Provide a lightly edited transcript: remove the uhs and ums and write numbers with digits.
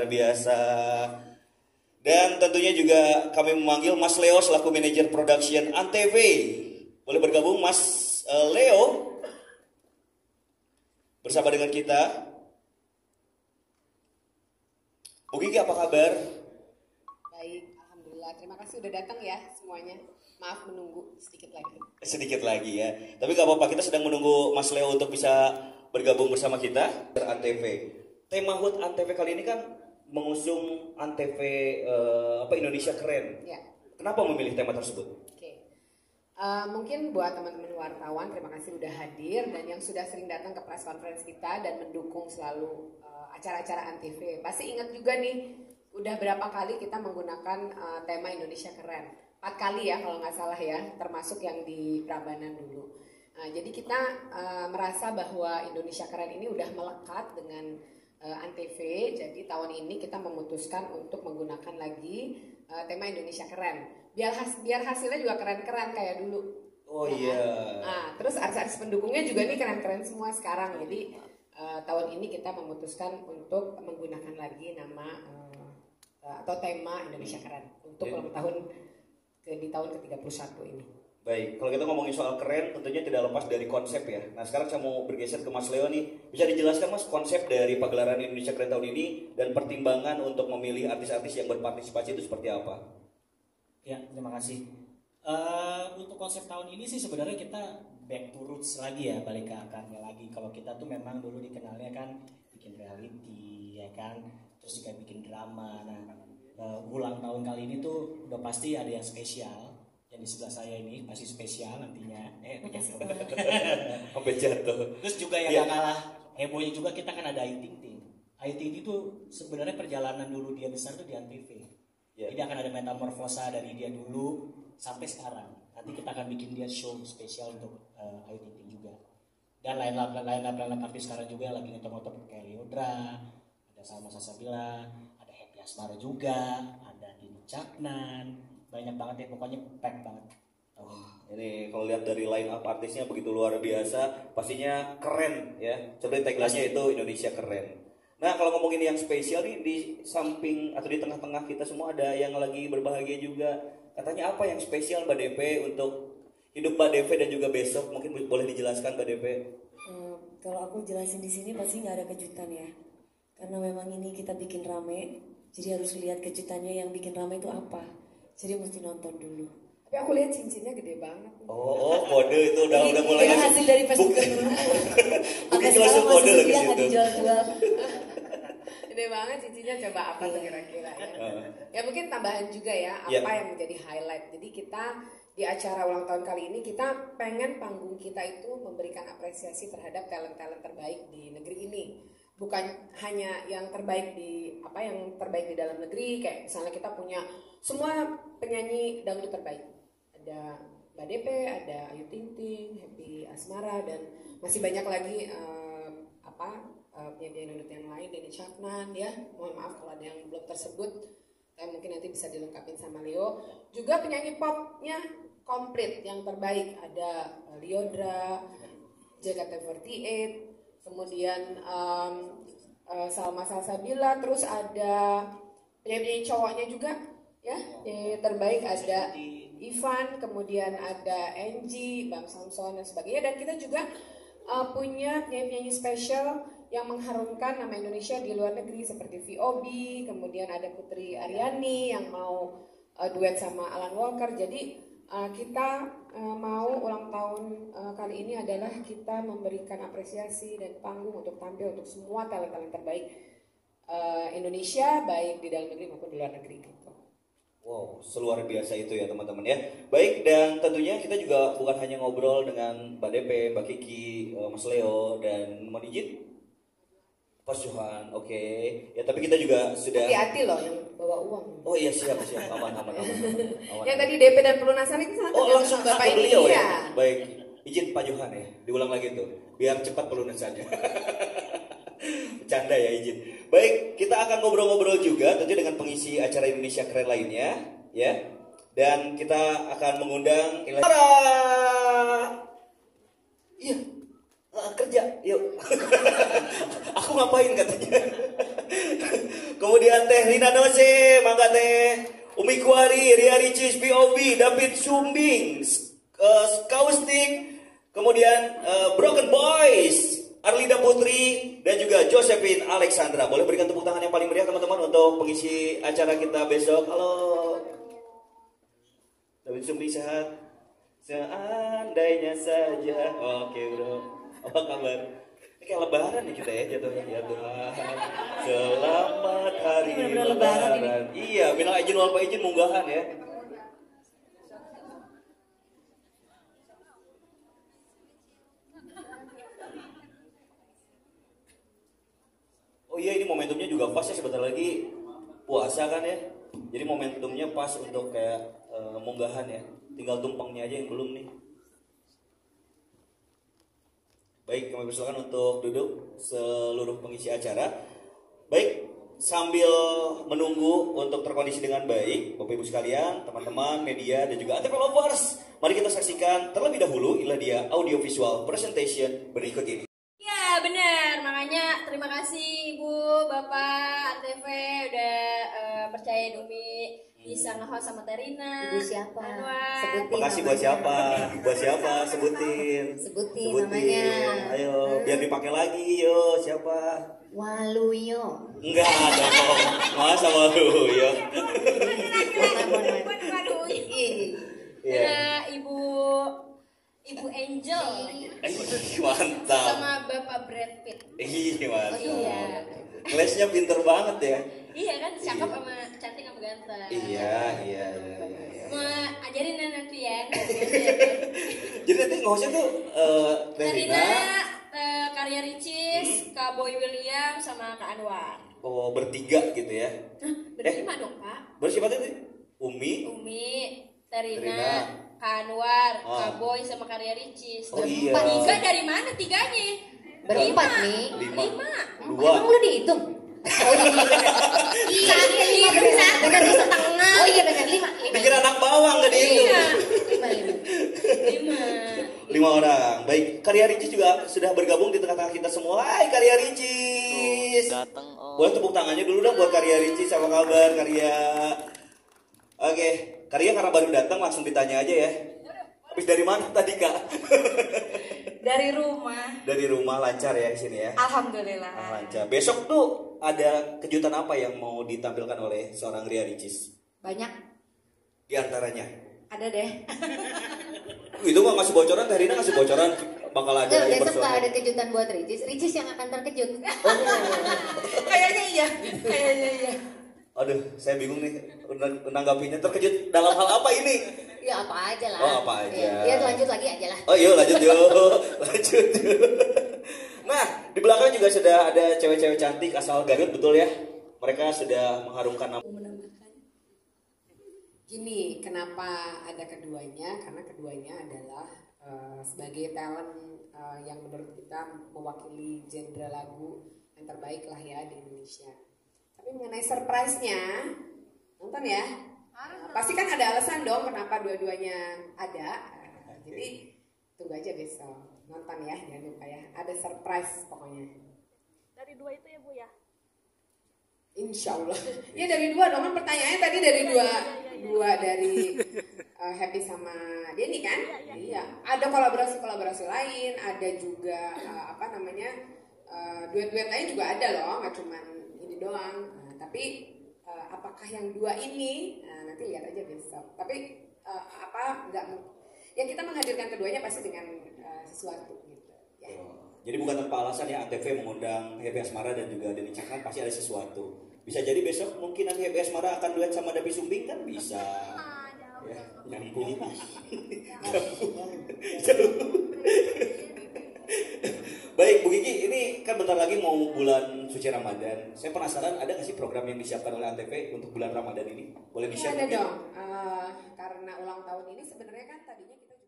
biasa. Dan tentunya juga kami memanggil Mas Leo selaku manajer production Antv. Boleh bergabung Mas Leo bersama dengan kita. Bu Gigi, apa kabar? Baik, alhamdulillah. Terima kasih udah datang ya semuanya. Maaf menunggu sedikit lagi. Sedikit lagi ya. Tapi gak apa-apa, kita sedang menunggu Mas Leo untuk bisa bergabung bersama kita. Antv. Tema HUT Antv kali ini kan mengusung Antv Indonesia Keren. Ya. Kenapa memilih tema tersebut? Oke. Mungkin buat teman-teman wartawan, terima kasih udah hadir dan yang sudah sering datang ke press conference kita dan mendukung selalu acara-acara Antv. Pasti ingat juga nih, udah berapa kali kita menggunakan tema Indonesia Keren. 4 kali ya kalau nggak salah ya, termasuk yang di Prambanan dulu. Jadi kita merasa bahwa Indonesia Keren ini udah melekat dengan Antv. Jadi tahun ini kita memutuskan untuk menggunakan lagi tema Indonesia Keren. Biar hasilnya juga keren-keren kayak dulu. Oh ya iya. Nah, terus artis-artis pendukungnya juga nih keren-keren semua sekarang. Jadi tahun ini kita memutuskan untuk menggunakan lagi nama atau tema Indonesia Keren untuk ulang tahun di tahun ke-31 ini. Baik, kalau kita ngomongin soal keren tentunya tidak lepas dari konsep ya. Nah sekarang saya mau bergeser ke Mas Leo nih. Bisa dijelaskan Mas konsep dari pagelaran Indonesia Keren tahun ini dan pertimbangan untuk memilih artis-artis yang berpartisipasi itu seperti apa? Ya, terima kasih. Untuk konsep tahun ini sih sebenarnya kita back to roots lagi ya, balik ke akarnya lagi. Kalau kita tuh memang dulu dikenalnya kan bikin reality ya kan, terus juga bikin drama. Nah, ulang tahun kali ini tuh udah pasti ada yang spesial. Yang di sebelah saya ini pasti spesial nantinya. Sampai jatuh. Terus juga yang gak kalah hebohnya juga kita kan ada Ayu Ting Ting. Ayu Ting Ting tuh sebenarnya perjalanan dulu dia besar tuh di Antv. Jadi akan ada metamorfosa dari dia dulu sampai sekarang. Nanti kita akan bikin dia show spesial untuk Ayu Ting Ting juga. Dan lain-lain artis sekarang juga yang lagi ngetop-ngetop kayak Liodra, ada Salma Salsabila, ada Happy Asmara juga, ada Dini Caknan, banyak banget ya, pokoknya pack banget. Ini kalau lihat dari line up artisnya begitu luar biasa, pastinya keren ya. Sebenarnya tagline-nya itu Indonesia Keren. Nah kalau ngomongin yang spesial nih, di samping atau di tengah-tengah kita semua ada yang lagi berbahagia juga. Katanya apa yang spesial Mbak DP untuk hidup Mbak DP dan juga besok? Mungkin boleh dijelaskan Mbak DP. Kalau aku jelasin di sini pasti nggak ada kejutan ya. Karena memang ini kita bikin rame, jadi harus lihat kejutannya yang bikin rame itu apa. Jadi mesti nonton dulu. Tapi aku lihat cincinnya gede banget. Oh kode itu udah mulai. Ini hasil dari Facebook dulu. Mungkin langsung kode lagi situ. Dijual-jual. Gede banget cincinnya, coba apa tuh kira-kira ya. Ya mungkin tambahan juga ya, apa yang menjadi highlight. Jadi kita di acara ulang tahun kali ini kita pengen panggung kita itu memberikan apresiasi terhadap talent-talent terbaik di negeri ini. Bukan hanya yang terbaik di dalam negeri, kayak misalnya kita punya semua penyanyi dangdut terbaik. Ada Mbak DP, ada Ayu Ting Ting, Happy Asmara, dan masih banyak lagi penyanyi dangdut yang lain, Dini Caknan ya. Mohon maaf kalau ada yang belum tersebut, mungkin nanti bisa dilengkapin sama Leo. Juga penyanyi popnya komplit yang terbaik, ada Liodra, JKT48, kemudian Salma Salsabila, terus ada penyanyi cowoknya juga ya, terbaik ada Ivan, kemudian ada Angie, Bang Samson dan sebagainya. Dan kita juga punya penyanyi spesial yang mengharumkan nama Indonesia di luar negeri seperti VOB, kemudian ada Putri Aryani yang mau duet sama Alan Walker. Jadi kita mau ulang tahun kali ini adalah kita memberikan apresiasi dan panggung untuk tampil untuk semua talent-talent terbaik Indonesia, baik di dalam negeri maupun di luar negeri gitu. Wow, seluar biasa itu ya teman-teman ya. Baik, dan tentunya kita juga bukan hanya ngobrol dengan Mbak DP, Mbak Kiki, Mas Leo, dan mohon izin Mas Johan, oke. Ya tapi kita juga sudah. Hati-hati loh yang bawa uang. Oh iya siap, aman. Yang tadi DP dan pelunasan itu langsung Bapak ke ini beliau ya. Ya. Baik, izin Pak Johan ya, diulang lagi tuh, biar cepat pelunasannya. Bercanda ya, izin. Baik, kita akan ngobrol-ngobrol juga tentu dengan pengisi acara Indonesia Keren lainnya, ya. Dan kita akan mengundang Iya. Kerja, yuk. Aku ngapain katanya. Kemudian Rina Nose, mangga teh. Umi Kuari, Ria Ricis, POV, David Sumbing, Kaustik, kemudian Broken Boys, Arlida Putri, dan juga Josephine Alexandra. Boleh berikan tepuk tangan yang paling meriah teman-teman untuk pengisi acara kita besok. Halo. David Sumbing sehat? Seandainya saja. Oke bro. Apa kabar? Ini kayak lebaran nih kita ya jatuhnya. Ya Tuhan, selamat hari lebaran. Iya, minal izin wal faizin munggahan ya. Oh iya, ini momentumnya juga pas ya, sebentar lagi puasa kan ya. Jadi momentumnya pas untuk kayak munggahan ya. Tinggal tumpengnya aja yang belum nih. Baik, kami persilakan untuk duduk seluruh pengisi acara. Baik, sambil menunggu untuk terkondisi dengan baik, Bapak Ibu sekalian, teman-teman, media, dan juga Antv Lovers, mari kita saksikan terlebih dahulu inilah dia audiovisual presentation berikut ini. Ya benar, makanya terima kasih Ibu, Bapak, Antv udah percaya Dumi bisa nge-host sama Terina. Ibu siapa? Anwar. Sebutin Makasih namanya. buat siapa? Buat siapa? Sebutin. Sebutin namanya. Ayo, biar dipakai lagi, yo. Siapa? Waluyo. Enggak dong. Masa malu, yo. Waduh, Iya. Nah, Ibu Angel Mantap. sama Bapak Brad Pitt. Iya, mantap. Iya. Kelasnya pinter banget ya. Iya kan, cakep sama cantik sama ganteng. Iya. Mau ajarin nanti ya. Jadi nanti ngehostnya tuh Terina, Terina. Karya Ricis, Kak Boy William, sama Kak Anwar. Oh, bertiga gitu ya. Berlima dong Pak. Bersiapa tadi? Umi. Umi, Terina, Terina. Kak Anwar, Ah. Kak Boy, sama Karya Ricis. Oh, iya. Tiga dari mana tiganya? Berempat nih. Lima. Lima. Dua. Emang lu dihitung? Oh iya bener. Iya lima bener. Bener setengah. Oh iya bener lima. Pikir anak bawang gak dihitung. Iya. Lima. Lima. 5 orang. Baik, Karya Ricis juga sudah bergabung di tengah-tengah kita semua. Hai Karya Ricis. Datang om. Boleh tepuk tangannya dulu dong buat Karya Ricis. Apa kabar Karya? Oke, Karya karena baru datang langsung ditanya aja ya. Habis dari mana tadi Kak? Dari rumah. Dari rumah lancar ya di sini ya. Alhamdulillah. Lancar. Besok tuh ada kejutan apa yang mau ditampilkan oleh seorang Ria Ricis? Banyak. Di antaranya. Ada deh. Itu nggak ngasih bocoran, Teh Rina ngasih bocoran bakal ada Enggak, yang besok personal. gak ada kejutan buat Ricis. Ricis yang akan terkejut. Kayaknya iya. Kayaknya iya. Aduh, saya bingung nih menanggapinya. Terkejut dalam hal apa ini? Ya apa aja lah. Oh, apa aja. Ya lanjut lagi aja lah. Oh iya lanjut yuk. Lanjut yuk. Nah, di belakang juga sudah ada cewek-cewek cantik asal Garut, betul ya? Mereka sudah mengharumkan nama. Gini, kenapa ada keduanya? Karena keduanya adalah sebagai talent yang menurut kita mewakili genre lagu yang terbaik lah ya di Indonesia. Tapi mengenai surprise-nya, nonton ya. Pasti kan ada alasan dong kenapa dua-duanya ada. Jadi tunggu aja besok. Nonton ya, jangan lupa ya. Ada surprise pokoknya. Dari dua itu ya Bu ya? Insya Allah. Ya dari dua dong, kan pertanyaannya tadi dari dua dari Happy sama Denny kan? Iya. Ada kolaborasi lain, ada juga duet-duet lain juga ada loh, nggak cuman ini doang. Tapi apakah yang dua ini? Nanti lihat aja besok. Tapi ya kita menghadirkan keduanya pasti dengan sesuatu gitu. Ya. Jadi bukan tanpa alasan ya Antv mengundang Happy Asmara dan juga Denny Caknan, pasti ada sesuatu. Bisa jadi besok mungkin nanti Happy Asmara akan duet sama Dapi Sumbing kan bisa. Ya, nyambung. Jauh. Baik Bu Kiki, ini kan bentar lagi mau bulan suci Ramadan. Saya penasaran ada nggak sih program yang disiapkan oleh Antv untuk bulan Ramadan ini? Boleh di-share? Ada mungkin? dong. Karena ulang tahun ini sebenarnya kan tadinya kita